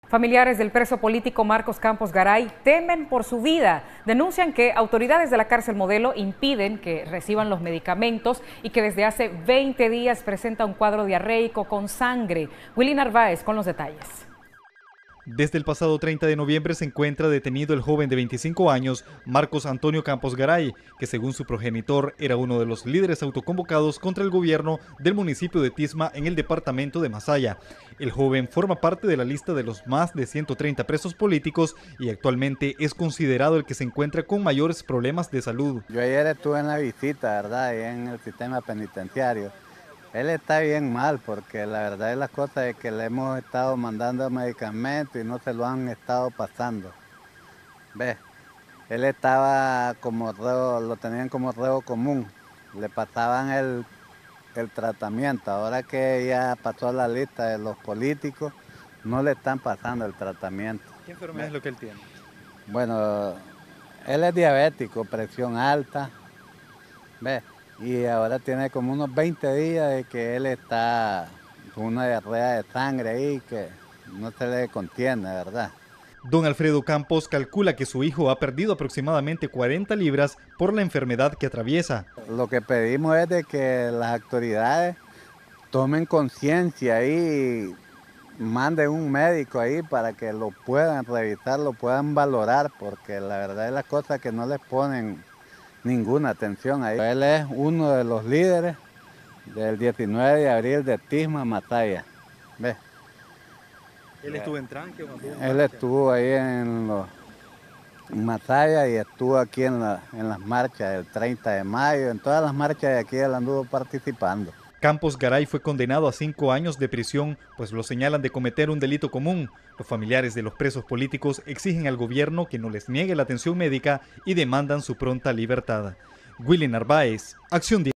Familiares del preso político Marcos Campos Garay temen por su vida. Denuncian que autoridades de la cárcel Modelo impiden que reciban los medicamentos y que desde hace 20 días presenta un cuadro diarreico con sangre. Willy Narváez con los detalles. Desde el pasado 30 de noviembre se encuentra detenido el joven de 25 años, Marcos Antonio Campos Garay, que según su progenitor era uno de los líderes autoconvocados contra el gobierno del municipio de Tisma en el departamento de Masaya. El joven forma parte de la lista de los más de 130 presos políticos y actualmente es considerado el que se encuentra con mayores problemas de salud. Yo ayer estuve en la visita, ¿verdad?, ahí en el sistema penitenciario. Él está bien mal porque la verdad es las cosas es que le hemos estado mandando medicamentos y no se lo han estado pasando. ¿Ves? Él estaba como reo, lo tenían como reo común, le pasaban el tratamiento. Ahora que ya pasó la lista de los políticos, no le están pasando el tratamiento. ¿Qué enfermedad es lo que él tiene? Bueno, él es diabético, presión alta, ¿ves? Y ahora tiene como unos 20 días de que él está con una diarrea de sangre ahí que no se le contiene, ¿verdad? Don Alfredo Campos calcula que su hijo ha perdido aproximadamente 40 libras por la enfermedad que atraviesa. Lo que pedimos es de que las autoridades tomen conciencia y manden un médico ahí para que lo puedan revisar, lo puedan valorar, porque la verdad es la cosa que no les ponen ninguna atención ahí. Él es uno de los líderes del 19 de abril de Tisma, Masaya. ¿Ves? ¿Él estuvo en tranque o Él estuvo ahí en Masaya y estuvo aquí en las marchas del 30 de mayo, en todas las marchas de aquí él anduvo participando. Campos Garay fue condenado a 5 años de prisión, pues lo señalan de cometer un delito común. Los familiares de los presos políticos exigen al gobierno que no les niegue la atención médica y demandan su pronta libertad. Willy Narváez, Acción Directa.